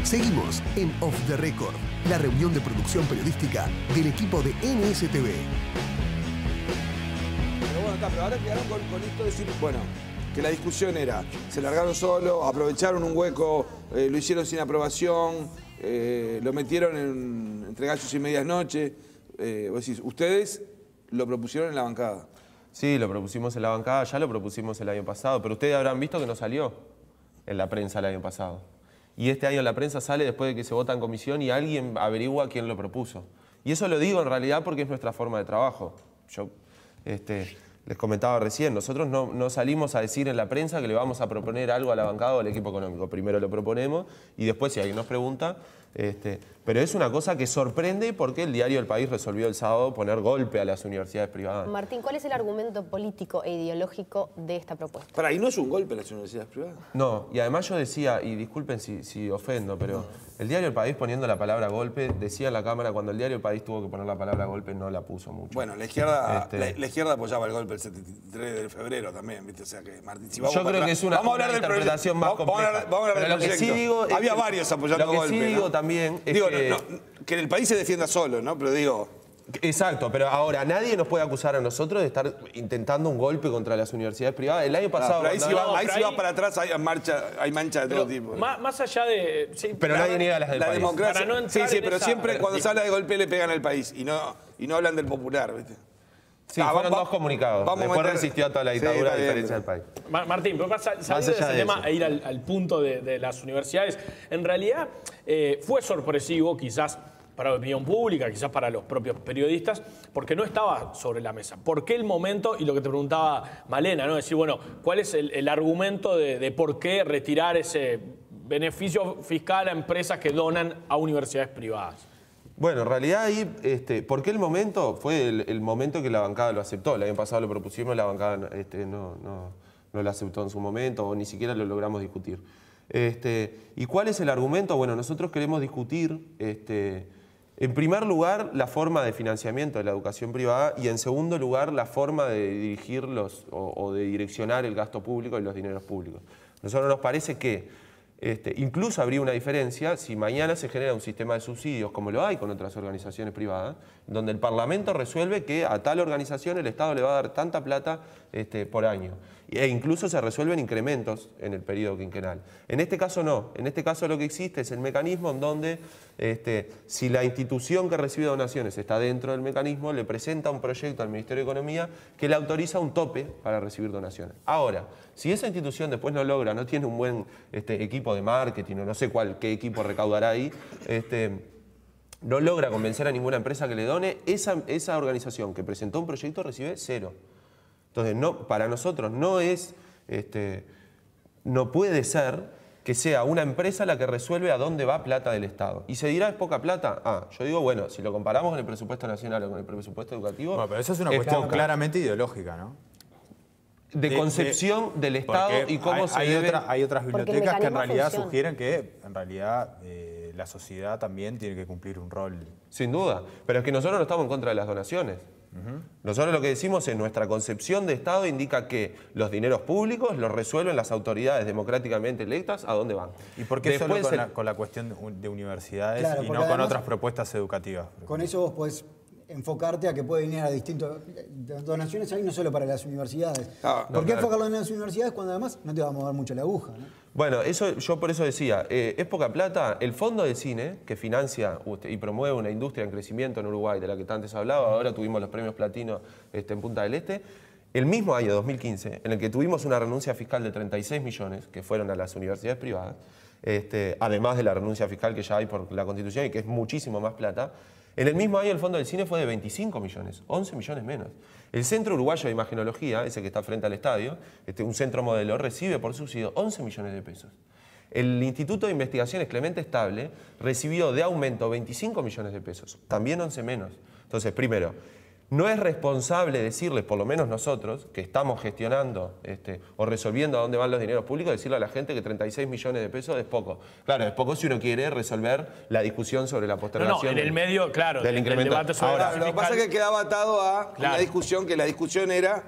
Seguimos en Off the Record, la reunión de producción periodística del equipo de NSTV. Pero bueno, pero ahora quedaron con esto de decir, bueno, que la discusión era, se largaron solo, aprovecharon un hueco, lo hicieron sin aprobación, lo metieron entre gallos y medias noches. Vos decís, ustedes lo propusieron en la bancada. Sí, lo propusimos en la bancada, ya lo propusimos el año pasado, pero ustedes habrán visto que no salió en la prensa el año pasado. Y este año la prensa sale después de que se vota en comisión y alguien averigua quién lo propuso. Y eso lo digo en realidad porque es nuestra forma de trabajo. Yo les comentaba recién, nosotros no salimos a decir en la prensa que le vamos a proponer algo a la bancada o al equipo económico. Primero lo proponemos y después si alguien nos pregunta. Pero es una cosa que sorprende porque el diario El País resolvió el sábado poner golpe a las universidades privadas. Martín, ¿cuál es el argumento político e ideológico de esta propuesta? Para, ¿y no es un golpe a las universidades privadas? No, y además yo decía, y disculpen si ofendo, pero el diario El País poniendo la palabra golpe, decía en la Cámara, cuando el diario El País tuvo que poner la palabra golpe, no la puso mucho. Bueno, la izquierda, la izquierda apoyaba el golpe el 73 de febrero también, ¿viste? O sea que, Martín, si vamos yo creo que es una interpretación más compleja. Vamos a hablar del proyecto. Sí digo, había varios apoyando golpe. Lo que sí digo también es que el país se defienda solo, ¿no? Pero digo... Exacto, pero ahora nadie nos puede acusar a nosotros de estar intentando un golpe contra las universidades privadas. El año pasado... Pero ahí si va para atrás hay mancha de todo tipo. Más allá de... Sí, pero nadie niega las del país. Democracia, sí, pero siempre cuando se habla de golpe le pegan al país y no hablan del popular, ¿viste? Sí, fueron dos comunicados. Después resistió a toda la dictadura a diferencia del país. Martín, pero saliendo de ese tema e ir al punto de las universidades, en realidad fue sorpresivo quizás para la opinión pública, quizás para los propios periodistas, porque no estaba sobre la mesa. ¿Por qué el momento? Y lo que te preguntaba Malena, ¿no? Decir, bueno, ¿cuál es el argumento de por qué retirar ese beneficio fiscal a empresas que donan a universidades privadas? Bueno, en realidad ahí, ¿por qué el momento? Fue el momento que la bancada lo aceptó. El año pasado lo propusimos, la bancada no lo aceptó en su momento o ni siquiera lo logramos discutir. ¿Y cuál es el argumento? Bueno, nosotros queremos discutir, en primer lugar, la forma de financiamiento de la educación privada y en segundo lugar, la forma de dirigir o de direccionar el gasto público y los dineros públicos. A nosotros nos parece que incluso habría una diferencia si mañana se genera un sistema de subsidios, como lo hay con otras organizaciones privadas, donde el Parlamento resuelve que a tal organización el Estado le va a dar tanta plata por año. E incluso se resuelven incrementos en el periodo quinquenal. En este caso no. En este caso lo que existe es el mecanismo en donde si la institución que recibe donaciones está dentro del mecanismo, le presenta un proyecto al Ministerio de Economía que le autoriza un tope para recibir donaciones. Ahora, si esa institución después no logra, no tiene un buen equipo de marketing o no sé qué equipo recaudará ahí, no logra convencer a ninguna empresa que le done, esa organización que presentó un proyecto recibe 0. Entonces, para nosotros no puede ser que sea una empresa la que resuelve a dónde va plata del Estado. ¿Y se dirá es poca plata? Yo digo, bueno, si lo comparamos con el presupuesto nacional o con el presupuesto educativo... Bueno, pero eso es una cuestión claramente ideológica, ¿no? De concepción del Estado y cómo se debe... Hay otras bibliotecas que en realidad sugieren que en realidad la sociedad también tiene que cumplir un rol. Sin duda, pero es que nosotros no estamos en contra de las donaciones. Nosotros lo que decimos es nuestra concepción de Estado indica que los dineros públicos los resuelven las autoridades democráticamente electas a dónde van. ¿Y por qué solo con la cuestión de universidades y no con otras propuestas educativas? Con eso vos podés enfocarte a que puede venir a distintas donaciones ahí, no solo para las universidades. ¿Por qué enfocarlo en las universidades cuando además no te va a mover mucho la aguja, ¿no? Bueno, yo por eso decía, es poca plata. El Fondo de Cine, que financia y promueve una industria en crecimiento en Uruguay, de la que antes hablaba, ahora tuvimos los premios Platino en Punta del Este, el mismo año, 2015, en el que tuvimos una renuncia fiscal de 36 millones, que fueron a las universidades privadas, además de la renuncia fiscal que ya hay por la Constitución y que es muchísimo más plata, en el mismo año el Fondo del Cine fue de 25 millones, 11 millones menos. El Centro Uruguayo de Imagenología, ese que está frente al estadio, un centro modelo, recibe por subsidio 11 millones de pesos. El Instituto de Investigaciones Clemente Estable recibió de aumento 25 millones de pesos, también 11 menos. Entonces, primero, no es responsable decirles, por lo menos nosotros, que estamos gestionando o resolviendo a dónde van los dineros públicos, decirle a la gente que 36 millones de pesos es poco. Claro, es poco si uno quiere resolver la discusión sobre la postergación. En el medio, claro, del incremento. Debate sobre ahora, lo que pasa es que quedaba atado a una discusión, que la discusión era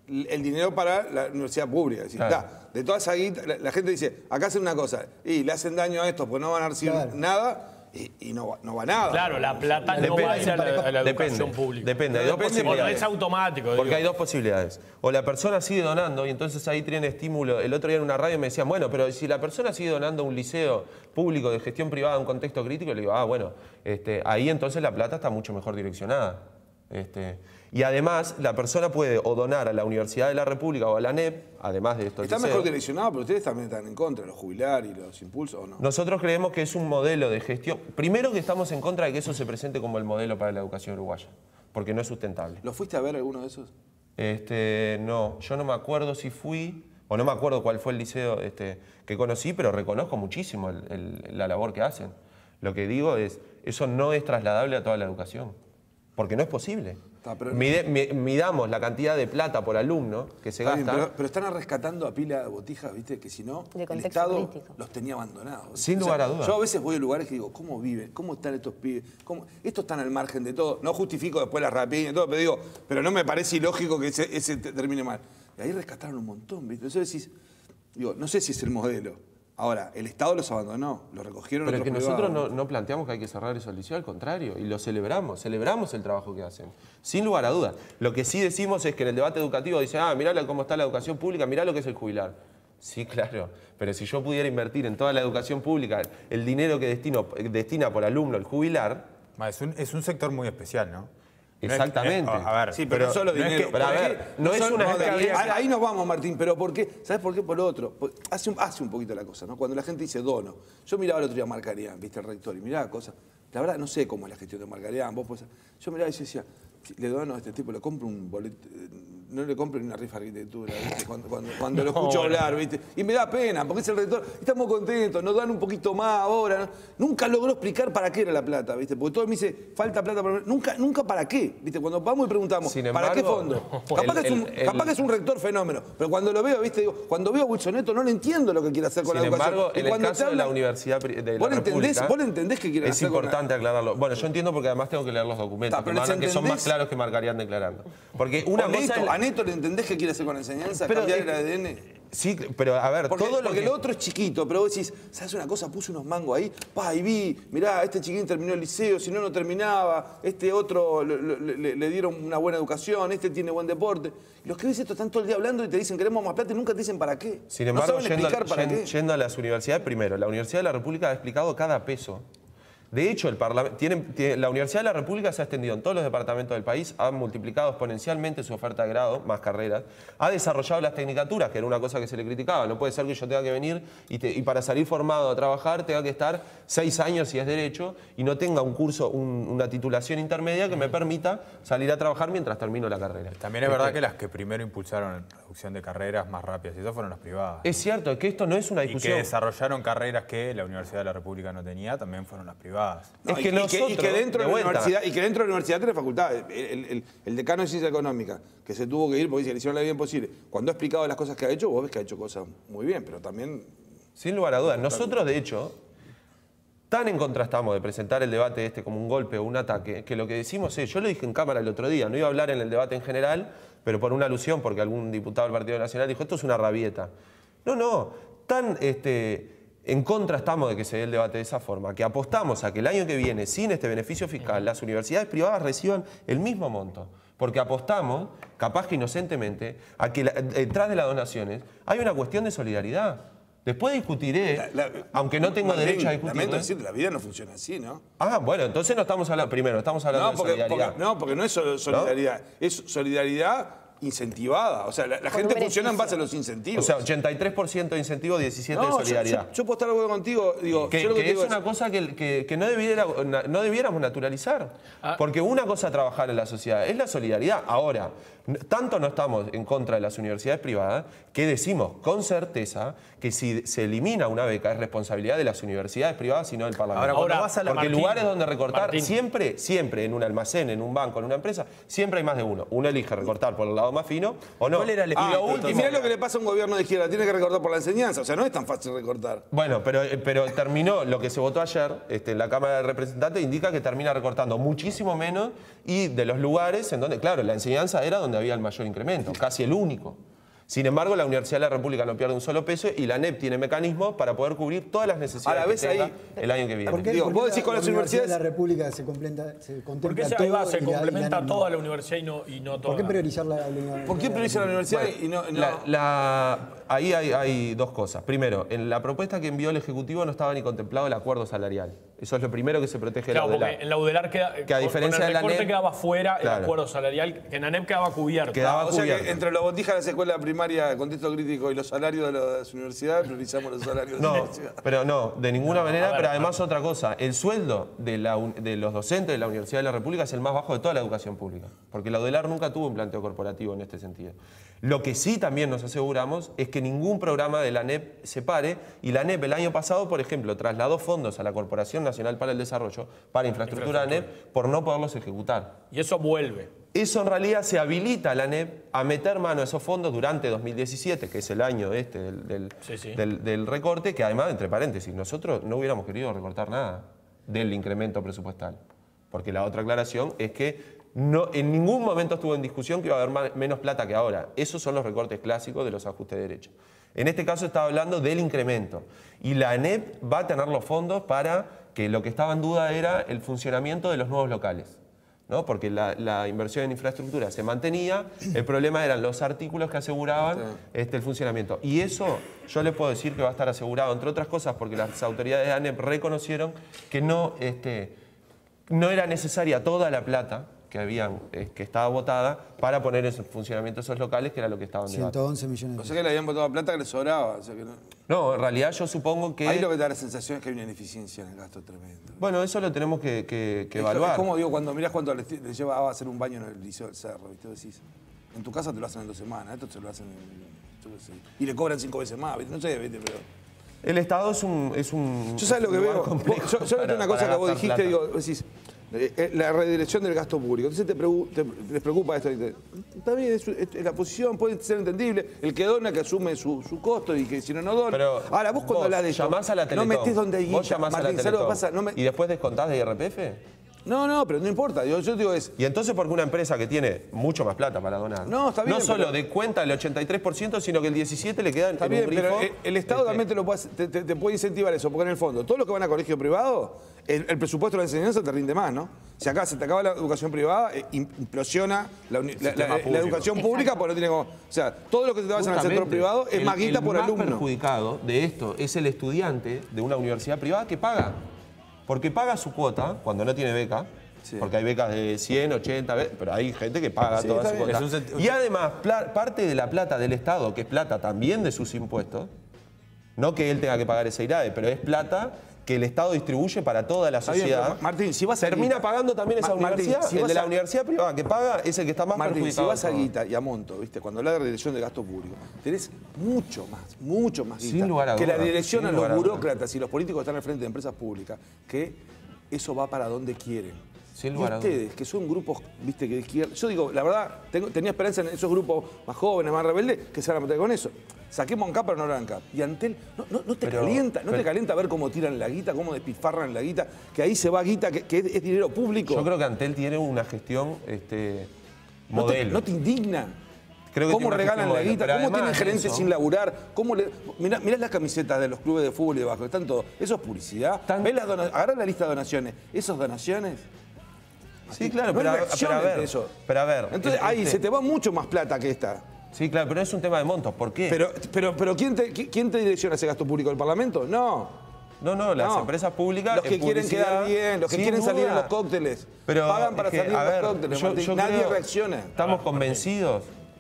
el dinero para la universidad pública. Es decir, de toda esa guita, la gente dice, acá hacen una cosa, y le hacen daño a esto, pues no van a recibir nada, y no va nada. Claro, la plata no va a ir a la educación pública. Depende, hay dos posibilidades. No es automático. Porque hay dos posibilidades. O la persona sigue donando y entonces ahí tiene estímulo. El otro día en una radio me decían, bueno, pero si la persona sigue donando a un liceo público de gestión privada en un contexto crítico, le digo, bueno, ahí entonces la plata está mucho mejor direccionada. Y además, la persona puede o donar a la Universidad de la República o a la ANEP, además de estos Está liceos. mejor direccionado, pero ustedes también están en contra de los jubilares y los impulsos, ¿o no? Nosotros creemos que es un modelo de gestión. Primero que estamos en contra de que eso se presente como el modelo para la educación uruguaya, porque no es sustentable. ¿Lo fuiste a ver alguno de esos? No, yo no me acuerdo si fui, o no me acuerdo cuál fue el liceo que conocí, pero reconozco muchísimo la labor que hacen. Lo que digo es, eso no es trasladable a toda la educación, porque no es posible. Midamos la cantidad de plata por alumno que se gasta. Pero están rescatando a pila de botijas, ¿viste? Que si no, el Estado los tenía abandonados. Sin lugar a dudas. Yo a veces voy a lugares que digo, ¿cómo viven? ¿Cómo están estos pibes? Estos están al margen de todo. No justifico después las rapiñas y todo, pero digo, pero no me parece ilógico que ese termine mal. Y ahí rescataron un montón, ¿viste? Entonces decís, digo, no sé si es el modelo. Ahora, el Estado los abandonó, los recogieron. Pero es que nosotros no planteamos que hay que cerrar esos liceos, al contrario, y lo celebramos el trabajo que hacen, sin lugar a dudas. Lo que sí decimos es que en el debate educativo dice, mirá cómo está la educación pública, mirá lo que es el jubilar. Sí, claro, pero si yo pudiera invertir en toda la educación pública el dinero que destina por alumno el jubilar... Es un sector muy especial, ¿no? Exactamente. Sí, pero no solo dinero. No es una... Ahí nos vamos, Martín, pero ¿por qué? ¿Sabes por qué? Por lo otro. Hace un poquito la cosa, ¿no? Cuando la gente dice dono. Yo miraba el otro día a Marcarián, viste, el rector, y miraba cosas. La verdad, no sé cómo es la gestión de Marcarián. Yo miraba y yo decía, le dono a este tipo, le compro un boleto, no le compro ni una rifa de arquitectura, ¿viste? Cuando lo escucho hablar, ¿viste? Y me da pena, porque es el rector, estamos contentos, nos dan un poquito más ahora, ¿no? Nunca logró explicar para qué era la plata, ¿viste? Porque todo me dice, falta plata para... Nunca para qué, ¿viste? Cuando vamos y preguntamos, ¿para qué fondo? Capaz que es un rector fenómeno, pero cuando lo veo, ¿viste? Digo, cuando veo a Wilson Neto no le entiendo lo que quiere hacer con la educación. Sin embargo, en el caso de la Universidad de la República... ¿Vos entendés qué quiere hacer? Es importante aclararlo. Bueno, yo entiendo porque además tengo que leer los documentos, que son más claros que Marcarián declarando. Porque una cosa... ¿A Neto le entendés qué quiere hacer con la enseñanza? ¿Cambiar el ADN? Sí, pero a ver, porque lo otro es chiquito, pero vos decís, ¿sabes una cosa? Puse unos mangos ahí, y vi, mirá, este chiquín terminó el liceo, si no terminaba, este otro le dieron una buena educación, este tiene buen deporte. Y los que ves esto están todo el día hablando y te dicen queremos más plata y nunca te dicen para qué. Sin embargo, no saben explicar para qué. Yendo a las universidades, primero, la Universidad de la República ha explicado cada peso. De hecho, la Universidad de la República se ha extendido en todos los departamentos del país, ha multiplicado exponencialmente su oferta de grado, más carreras, ha desarrollado las tecnicaturas, que era una cosa que se le criticaba. No puede ser que yo tenga que venir y para salir formado a trabajar tenga que estar 6 años si es derecho y no tenga un curso, una titulación intermedia que me permita salir a trabajar mientras termino la carrera. También es verdad que las que primero impulsaron la reducción de carreras más rápidas, y eso fueron las privadas. Es cierto, es que esto no es una discusión. Y que desarrollaron carreras que la Universidad de la República no tenía, también fueron las privadas. No, y que dentro de la universidad tiene facultades. El decano de Ciencia Económica, que se tuvo que ir porque le hicieron la vida imposible, cuando ha explicado las cosas que ha hecho, vos ves que ha hecho cosas muy bien, pero también... Sin lugar a dudas. Nosotros, de hecho, tan en contra estamos de presentar el debate como un golpe o un ataque, que lo que decimos es, yo lo dije en cámara el otro día, no iba a hablar en el debate en general, pero por una alusión, porque algún diputado del Partido Nacional dijo, esto es una rabieta. No, tan... En contra estamos de que se dé el debate de esa forma, que apostamos a que el año que viene, sin este beneficio fiscal, las universidades privadas reciban el mismo monto. Porque apostamos, capaz que inocentemente, a que detrás de las donaciones hay una cuestión de solidaridad. Después discutiré, aunque no tengo derecho a discutir. Lamento decirte, la vida no funciona así, ¿no? Bueno, entonces no estamos hablando, primero, estamos hablando de solidaridad. Porque no es solo solidaridad, ¿no? Es solidaridad incentivada. O sea, la gente funciona en base a los incentivos. O sea, 83% de incentivo, 17% de solidaridad. Yo puedo estar de acuerdo contigo. Digo, que es una cosa que no debiéramos naturalizar. Porque una cosa a trabajar en la sociedad es la solidaridad. Ahora, tanto no estamos en contra de las universidades privadas que decimos con certeza que si se elimina una beca es responsabilidad de las universidades privadas y no del Parlamento. Ahora, porque lugares donde recortar, siempre en un almacén, en un banco, en una empresa, siempre hay más de uno. Uno elige recortar por el lado hilado más fino o no. ¿Cuál era el y mirá lo que le pasa a un gobierno de izquierda, tiene que recortar por la enseñanza, o sea, no es tan fácil recortar. Bueno, pero terminó, lo que se votó ayer en la Cámara de Representantes indica que termina recortando muchísimo menos y de los lugares en donde, claro, la enseñanza era donde había el mayor incremento, casi el único. Sin embargo, la Universidad de la República no pierde un solo peso y la ANEP tiene mecanismos para poder cubrir todas las necesidades que tenga el año que viene. ¿Por qué, vos decís con las universidades de la República se contempla ¿Por qué se complementa toda la universidad y no toda? ¿Por qué priorizar la universidad? ¿Por qué priorizar la universidad y no? Ahí hay dos cosas. Primero, en la propuesta que envió el Ejecutivo no estaba ni contemplado el acuerdo salarial. Eso es lo primero que se protege de la UDELAR. Porque en la UDELAR que a diferencia con el recorte de la ANEP, quedaba fuera el acuerdo salarial, que en ANEP quedaba cubierto. O sea que entre los botijas de las escuelas primarias, contexto crítico y los salarios de las universidades, priorizamos los salarios de la universidad. Pero no, de ninguna manera. Pero además otra cosa, el sueldo de los docentes de la Universidad de la República es el más bajo de toda la educación pública. Porque la UDELAR nunca tuvo un planteo corporativo en este sentido. Lo que sí también nos aseguramos es que ningún programa de la ANEP se pare, y la ANEP el año pasado, por ejemplo, trasladó fondos a la Corporación Nacional para el Desarrollo, para infraestructura ANEP, por no poderlos ejecutar. Y eso vuelve. Eso en realidad se habilita a la ANEP a meter mano a esos fondos durante 2017, que es el año del recorte, que además, entre paréntesis, nosotros no hubiéramos querido recortar nada del incremento presupuestal. Porque la otra aclaración es que en ningún momento estuvo en discusión que iba a haber menos plata que ahora. Esos son los recortes clásicos de los ajustes de derecho. En este caso estaba hablando del incremento. Y la ANEP va a tener los fondos para que lo que estaba en duda era el funcionamiento de los nuevos locales, ¿no? Porque la inversión en infraestructura se mantenía, el problema eran los artículos que aseguraban el funcionamiento. Y eso yo les puedo decir que va a estar asegurado, entre otras cosas, porque las autoridades de ANEP reconocieron que no era necesaria toda la plata que estaba votada para poner en funcionamiento esos locales, que era lo que estaban en debate. 111 millones. O sea que le habían votado plata que le sobraba. O sea que no, en realidad yo supongo que... Ahí lo que da la sensación es que hay una ineficiencia en el gasto tremendo. Bueno, eso lo tenemos que evaluar. Es como digo, cuando mirás cuánto le lleva a hacer un baño en el Liceo del Cerro, ¿viste? Decís, en tu casa te lo hacen en 2 semanas, esto se lo hacen y le cobran 5 veces más, ¿viste? No sé, ¿viste? Pero... El Estado es un yo sabes lo que veo. Yo noté una cosa que vos dijiste, digo, decís, la redirección del gasto público. Entonces les preocupa esto. Está bien, la posición puede ser entendible. El que dona, que asume su costo y que si no, no dona. Pero ahora, vos cuando hablas de eso, llamás a la Telecom, no metés donde hay vos llamás Martín, a la Telecom, pasa, y después descontás de IRPF. No, pero no importa. Yo digo es... Y entonces, porque una empresa que tiene mucho más plata para donar, no, está bien, no solo descuenta el 83%, sino que el 17% le queda en un grifo. Pero el Estado también te puede incentivar eso, porque en el fondo, todos los que van a colegio privado, el presupuesto de la enseñanza te rinde más, ¿no? Si acá se te acaba la educación privada, implosiona la educación pública, porque no tiene como... O sea, todo lo que te vas al sector privado es más guita por alumno. El más perjudicado de esto es el estudiante de una universidad privada que paga. Porque paga su cuota cuando no tiene beca, porque hay becas de 100, 80, pero hay gente que paga toda su cuota. Y además, parte de la plata del Estado, que es plata también de sus impuestos, no que él tenga que pagar ese IRAE, pero es plata que el Estado distribuye para toda la sociedad. Bien, Martín, si vas termina pagando también esa universidad. Martín, el de la universidad privada que paga es el que está más perjudicado. Si vas a guita y a monto, ¿viste? Cuando hablas de redirección de gasto público, tenés mucho más guita sin lugar a que duda, la dirección a los burócratas y los políticos que están al frente de empresas públicas, que eso va para donde quieren. Y ustedes, que son grupos, viste, que de izquierda... Yo digo, la verdad, tenía esperanza en esos grupos más jóvenes, más rebeldes, que se van a meter con eso. Saquemos ANCAP, pero no era ANCAP. Y Antel, no te calienta ver cómo tiran la guita, cómo despilfarran la guita, que ahí se va guita, que es dinero público. Yo creo que Antel tiene una gestión modelo. ¿No te indigna? Creo que ¿Cómo regalan la guita? ¿Cómo tienen gerentes sin laburar? Mirá las camisetas de los clubes de fútbol y debajo, están todos. Eso es publicidad. Agarrá la lista de donaciones. ¿Esas donaciones? Sí, claro, no pero a ver. Entonces ahí se te va mucho más plata que esta. Sí, claro, pero es un tema de montos. ¿Por qué? Pero ¿quién te direcciona ese gasto público? ¿El Parlamento? No, las empresas públicas. Los que quieren quedar bien, los que quieren salir en los cócteles. Pagan para salir en los cócteles. Nadie reacciona. ¿Estamos convencidos?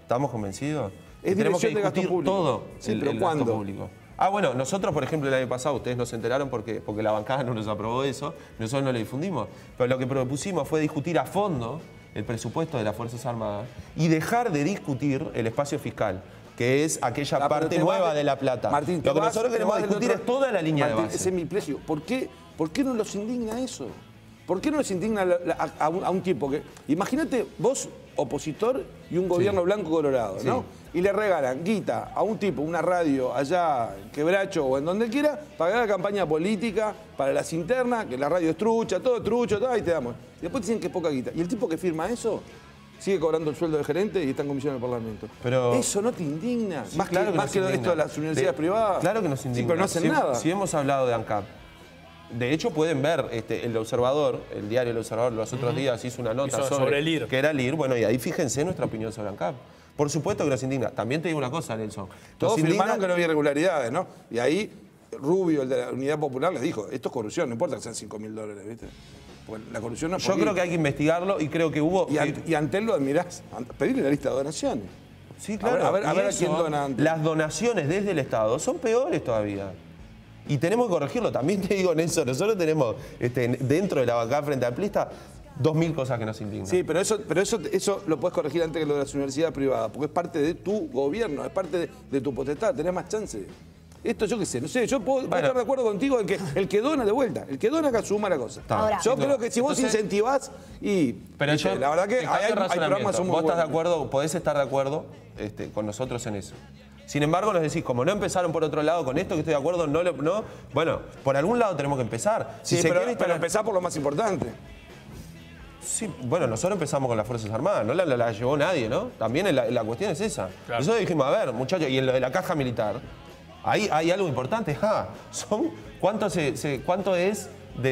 Es dirección de gasto público. Todo sí, pero ¿cuándo? Gasto público. Bueno, nosotros, por ejemplo, el año pasado, ustedes no se enteraron porque la bancada no nos aprobó eso, nosotros no lo difundimos, pero lo que propusimos fue discutir a fondo el presupuesto de las Fuerzas Armadas y dejar de discutir el espacio fiscal, que es aquella parte nueva de la plata. Martín, lo que nosotros queremos discutir es toda la línea de base. Ese es mi precio. ¿Por qué no los indigna eso? ¿Por qué no les indigna a un tipo que... Imagínate, vos opositor y un gobierno blanco colorado, ¿no? Y le regalan guita a un tipo, una radio allá en Quebracho o en donde quiera, para que haga campaña política, para las internas, que la radio es trucha, todo, ahí te damos. Y después te dicen que es poca guita. Y el tipo que firma eso sigue cobrando el sueldo de gerente y está en comisión del Parlamento. Pero ¿eso no te indigna? Sí, más claro que esto de las universidades privadas. Claro que nos indigna. Sí, pero no hacen nada. Si hemos hablado de ANCAP, de hecho pueden ver El Observador, el diario El Observador, los otros días hizo una nota sobre el IR. Que era el IR, bueno, y ahí fíjense nuestra opinión sobre ANCAP. Por supuesto que nos indigna. También te digo una cosa, Nelson. Todos firmaron que no había irregularidades, ¿no? Y ahí Rubio, el de la Unidad Popular, les dijo, esto es corrupción, no importa que sean $5.000, ¿viste? Bueno, la corrupción no es Yo creo que hay que investigarlo y creo que hubo... Y Antel lo admirás, pedirle la lista de donaciones. Sí, claro. A ver a quién dona Antel. Las donaciones desde el Estado son peores todavía. Y tenemos que corregirlo. También te digo, Nelson, nosotros tenemos dentro de la bancada frente amplista 2000 cosas que nos indignan. Sí, pero eso lo puedes corregir antes que lo de las universidades privadas, porque es parte de tu gobierno, es parte de tu potestad, tenés más chance. Esto yo qué sé, no sé, yo puedo estar de acuerdo contigo en que el que dona de vuelta, el que dona que asuma la cosa. Ahora, yo creo que si vos incentivás Pero la verdad que hay programas muy buenos. ¿Vos estás de acuerdo, podés estar de acuerdo con nosotros en eso? Sin embargo, nos decís, como no empezaron por otro lado con esto, que estoy de acuerdo, no. Bueno, por algún lado tenemos que empezar. Sí, pero empezar por lo más importante. Sí, bueno, nosotros empezamos con las Fuerzas Armadas, no la llevó nadie, ¿no? También la cuestión es esa. Claro. Nosotros dijimos, a ver, muchachos, y en lo de la caja militar, ahí hay algo importante. ¿Cuánto es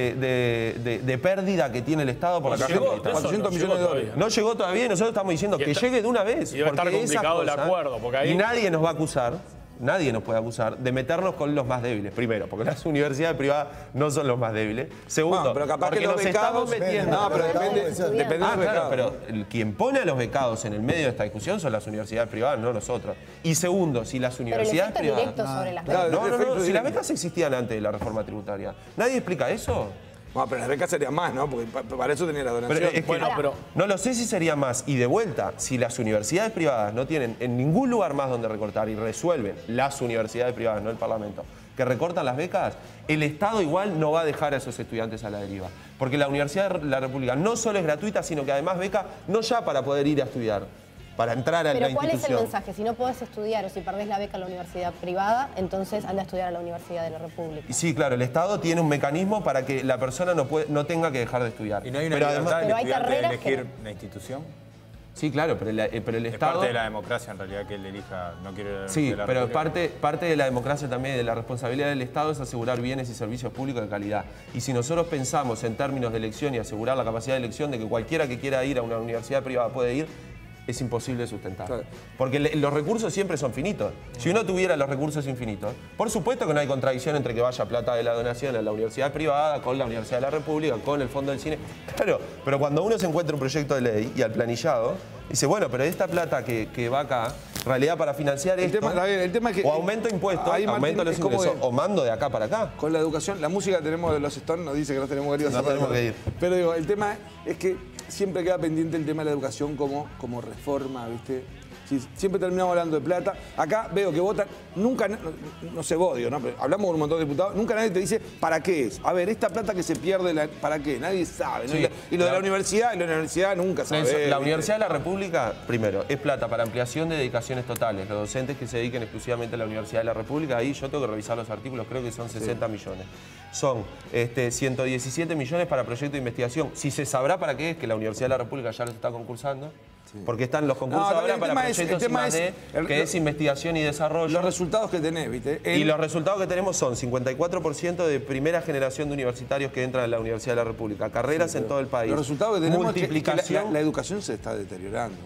de pérdida que tiene el Estado por la caja militar? 400 millones de dólares. No llegó todavía y nosotros estamos diciendo que llegue de una vez. Y debe estar complicado el acuerdo. Porque ahí... Y nadie nos va a acusar. Nadie nos puede acusar de meternos con los más débiles. Primero, porque las universidades privadas no son los más débiles. Segundo, pero capaz porque que los estamos metiendo. No, pero depende de los becados. Pero quien pone a los becados en el medio de esta discusión son las universidades privadas, no nosotros. Y segundo, si las universidades privadas... Sobre las becas. No, si las becas existían antes de la reforma tributaria. ¿Nadie explica eso? Bueno, pero las becas serían más, ¿no? Porque para eso tenía la donación. Pero no lo sé si sería más. Y de vuelta, si las universidades privadas no tienen en ningún lugar más donde recortar y resuelven, las universidades privadas, no el Parlamento, que recortan las becas, el Estado igual no va a dejar a esos estudiantes a la deriva. Porque la Universidad de la República no solo es gratuita, sino que además beca no ya para poder ir a estudiar, para entrar a la institución. Pero ¿cuál es el mensaje? Si no podés estudiar o si perdés la beca en la universidad privada, entonces anda a estudiar a la Universidad de la República. Sí, claro, el Estado tiene un mecanismo para que la persona no tenga que dejar de estudiar. ¿Y no hay una libertad del estudiante de elegir una institución? Sí, claro, pero el Estado... Es parte de la democracia, en realidad, que él elija, no quiere... Sí, pero parte de la democracia también, de la responsabilidad del Estado, es asegurar bienes y servicios públicos de calidad. Y si nosotros pensamos en términos de elección y asegurar la capacidad de elección de que cualquiera que quiera ir a una universidad privada puede ir, es imposible sustentar. Claro. Porque los recursos siempre son finitos. Si uno tuviera los recursos infinitos, por supuesto que no hay contradicción entre que vaya plata de la donación a la universidad privada, con la Universidad de la República, con el Fondo del Cine. Claro, pero cuando uno se encuentra un proyecto de ley y al planillado, dice, bueno, pero esta plata que va acá, en realidad para financiar esto, el tema es que, o aumento impuestos, aumento los ingresos, o mando de acá para acá. Con la educación, la música tenemos de los Stones, nos dice que no tenemos que ir a no tenemos que ir. Pero digo, el tema es que siempre queda pendiente el tema de la educación como reforma, ¿viste? Sí, siempre terminamos hablando de plata. Acá veo que votan, nunca, no sé vos, digo, ¿no? Pero hablamos con un montón de diputados, nunca nadie te dice para qué es. A ver, esta plata que se pierde, ¿para qué? Nadie sabe. ¿No? Sí, y lo de la universidad nunca sabe. La Universidad de la República, primero, es plata para ampliación de dedicaciones totales. Los docentes que se dediquen exclusivamente a la Universidad de la República, ahí yo tengo que revisar los artículos, creo que son 60 millones. Son 117 millones para proyectos de investigación. Si se sabrá para qué es, que la Universidad de la República ya los está concursando. Porque están los concursos ahora para proyectos I+D, que es investigación y desarrollo. Los resultados que tenés, ¿viste? Y los resultados que tenemos son 54% de primera generación de universitarios que entran a la Universidad de la República, carreras en todo el país. Los resultados que tenemos es que la educación se está deteriorando.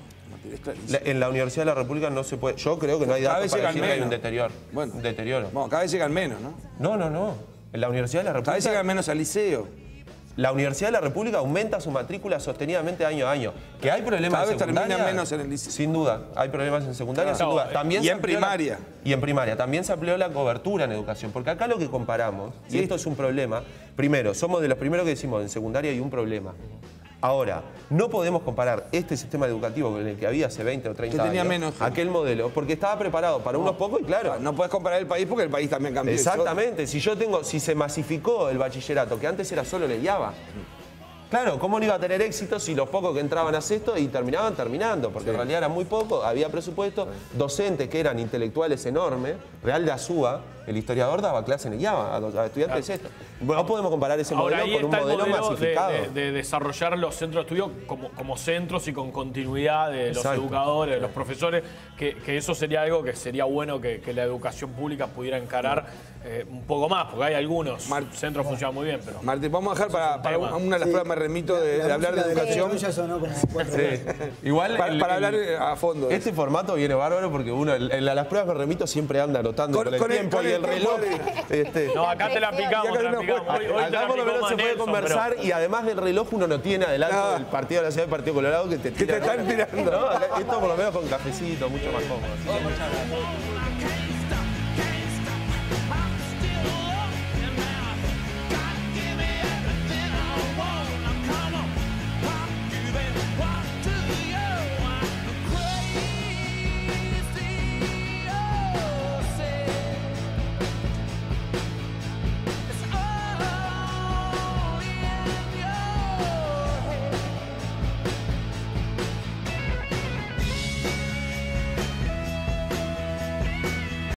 En la Universidad de la República no se puede... Yo creo que no hay datos para decir que hay un deterioro. Bueno, un deterioro. Bueno, cada vez llegan menos, ¿no? No. En la Universidad de la República... Cada vez llegan menos al liceo. La Universidad de la República aumenta su matrícula sostenidamente año a año. Que hay problemas en secundaria... Cada vez terminan menos en el liceo. Sin duda. Hay problemas en secundaria, sin duda. También y en primaria. Y en primaria. También se amplió la cobertura en educación. Porque acá lo que comparamos, y esto es un problema, primero, somos de los primeros que decimos, en secundaria hay un problema. Ahora, no podemos comparar este sistema educativo con el que había hace 20 o 30 años, menos, aquel modelo, porque estaba preparado para unos pocos y claro... No puedes comparar el país porque el país también cambió. Exactamente. Si se masificó el bachillerato, que antes era solo la IABA, Claro, ¿cómo no iba a tener éxito si los pocos que entraban a sexto y terminaban terminando? Porque en realidad era muy poco, había presupuesto, docentes que eran intelectuales enormes, Real de Azúa, el historiador daba clase en IABA a estudiantes de sexto. No podemos comparar ese modelo con un modelo masificado. De desarrollar los centros de estudio como centros y con continuidad de los educadores, de los profesores, que eso sería algo que sería bueno que la educación pública pudiera encarar un poco más, porque hay algunos centros que funcionan muy bien. Pero Martín, vamos a dejar para una de las pruebas, me remito de hablar de educación. Ya sonó como 4 veces. Igual para hablar a fondo. Este formato viene bárbaro porque uno en las pruebas me remito siempre anda anotando con el tiempo y el reloj. No, acá te la picamos, Acá por lo menos se puede conversar y además del reloj uno no tiene adelanto del partido de la ciudad del Partido Colorado que te están tirando. Esto por lo menos con cafecito, mucho más cómodo.